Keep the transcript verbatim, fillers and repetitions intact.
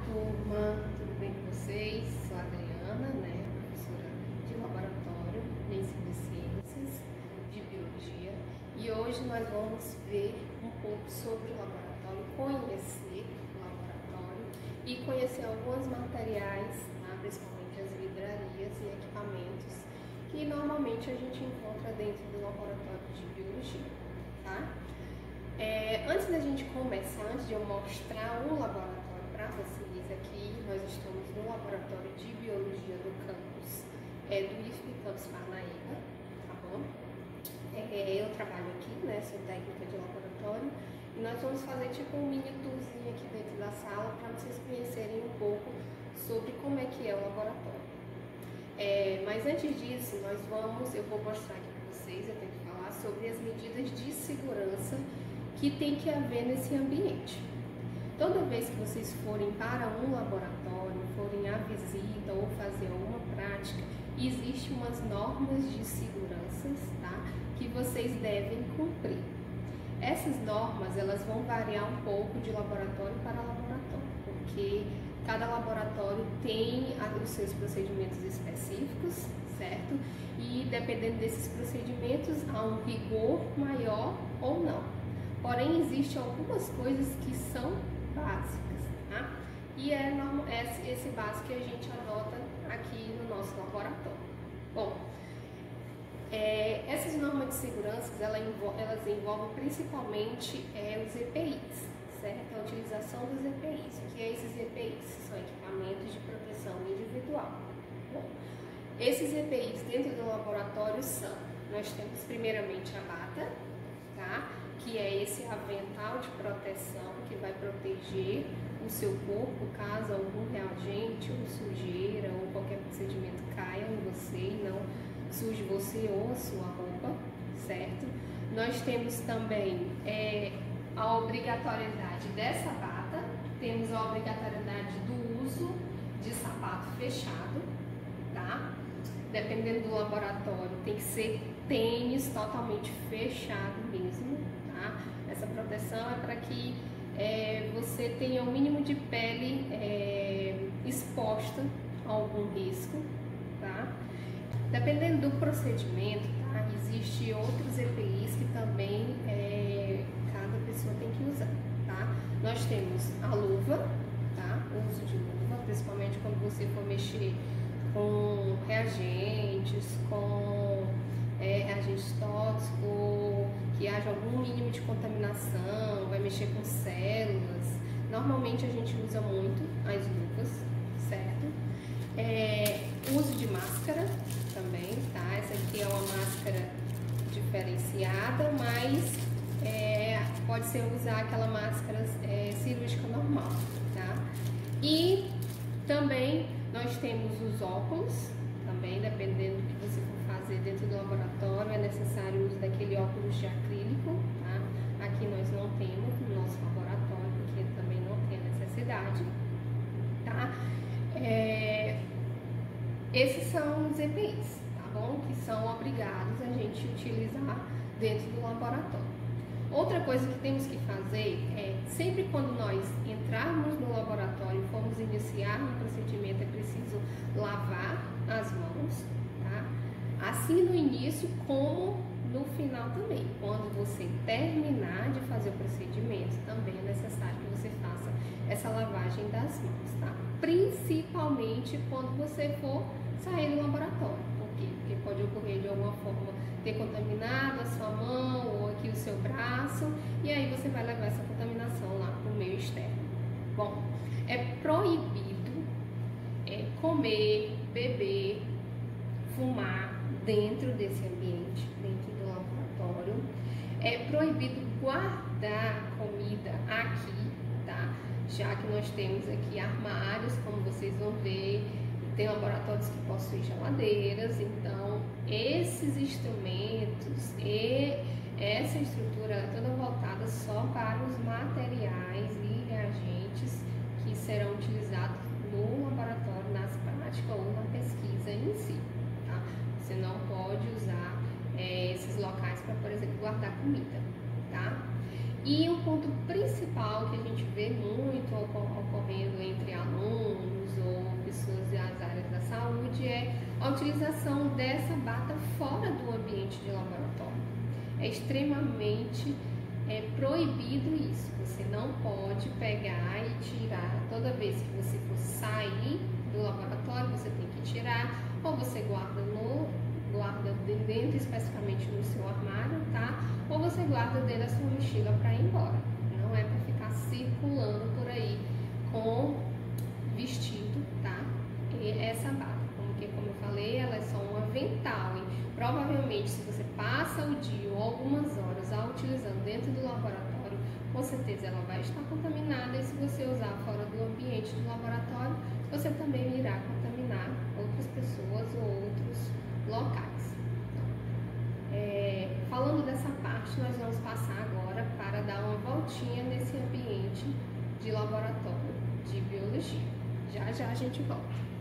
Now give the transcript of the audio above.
turma, tudo bem com vocês? Sou a Adriana, né, professora de laboratório de ensino de ciências de biologia, e hoje nós vamos ver um pouco sobre o laboratório, conhecer o laboratório e conhecer alguns materiais, tá? Principalmente as vidrarias e equipamentos que normalmente a gente encontra dentro do laboratório de biologia, tá? É, antes da gente começar, antes de eu mostrar o laboratório para vocês aqui, nós estamos no laboratório de biologia do campus é, do I F B Campus Parnaíba, tá bom? É, eu trabalho aqui, né, sou técnica de laboratório, e nós vamos fazer tipo um mini tourzinho aqui dentro da sala para vocês conhecerem um pouco sobre como é que é o laboratório. É, mas antes disso, nós vamos, eu vou mostrar aqui para vocês, eu tenho que falar sobre as medidas de segurança que tem que haver nesse ambiente. Toda vez que vocês forem para um laboratório, forem à visita ou fazer alguma prática, existem umas normas de segurança, tá? Que vocês devem cumprir. Essas normas, elas vão variar um pouco de laboratório para laboratório, porque cada laboratório tem os seus procedimentos específicos, certo? E dependendo desses procedimentos, há um rigor maior ou não. Porém, existem algumas coisas que são básicas, tá? E é normal, esse, esse básico que a gente adota aqui no nosso laboratório. Bom, é, essas normas de segurança, elas envolvem, elas envolvem principalmente é, os E P Is, certo? A utilização dos E P Is. O que é esses E P Is? São equipamentos de proteção individual. Bom, esses E P Is dentro do laboratório são, nós temos primeiramente a bata, tá? Que é esse avental de proteção que vai proteger o seu corpo caso algum reagente ou sujeira ou qualquer procedimento caia em você e não suje você ou a sua roupa, certo? Nós temos também é, a obrigatoriedade dessa bata, temos a obrigatoriedade do uso de sapato fechado, tá? Dependendo do laboratório, tem que ser tênis totalmente fechado mesmo, tá? Essa proteção é para que é, você tenha o mínimo de pele é, exposta a algum risco, tá? Dependendo do procedimento, tá? Existem outros E P Is que também é, cada pessoa tem que usar, tá? Nós temos a luva, tá? O uso de luva, principalmente quando você for mexer com reagentes, com é, reagentes tóxicos, que haja algum mínimo de contaminação, vai mexer com células. Normalmente a gente usa muito as luvas, certo? É, uso de máscara também, tá? Essa aqui é uma máscara diferenciada, mas é, pode ser usar aquela máscara é, cirúrgica normal, tá? E também nós temos os óculos, também dependendo do que você for fazer dentro do laboratório, é necessário o uso daquele óculos de acrílico, tá? Aqui nós não temos no nosso laboratório, porque também não tem necessidade, tá? É, esses são os E P Is, tá bom? Que são obrigados a gente utilizar dentro do laboratório. Outra coisa que temos que fazer é, sempre quando nós entrarmos no laboratório e formos iniciar um procedimento, é preciso lavar as mãos, tá? Assim no início como no final também. Quando você terminar de fazer o procedimento, também é necessário que você faça essa lavagem das mãos, tá? Principalmente quando você for sair do laboratório. Por quê? Porque pode ocorrer de alguma forma ter contaminado a sua mão ou aqui o seu braço, e aí você vai levar essa contaminação lá para o meio externo. Bom, é proibido é, comer, beber, fumar dentro desse ambiente, dentro do laboratório. É proibido guardar comida aqui, tá? Já que nós temos aqui armários, como vocês vão ver, tem laboratórios que possuem geladeiras, então esses instrumentos e essa estrutura é toda voltada só para os materiais e reagentes que serão utilizados no laboratório, nas práticas ou na pesquisa em si, tá? Você não pode usar é, esses locais para, por exemplo, guardar comida, tá? E o ponto principal que a gente vê muito ocorrendo entre alunos ambiente de laboratório. É extremamente é, proibido isso. Você não pode pegar e tirar toda vez que você for sair do laboratório, você tem que tirar, ou você guarda no guarda dentro, especificamente no seu armário, tá? Ou você guarda dentro da sua mochila para ir embora. Não é para ficar circulando por aí com vestido, tá? E essa bata, porque como eu falei, ela é só um avental. E provavelmente, se você passa o dia ou algumas horas a utilizando dentro do laboratório, com certeza ela vai estar contaminada. E se você usar fora do ambiente do laboratório, você também irá contaminar outras pessoas ou outros locais. Então, é, falando dessa parte, nós vamos passar agora para dar uma voltinha nesse ambiente de laboratório de biologia. Já já a gente volta.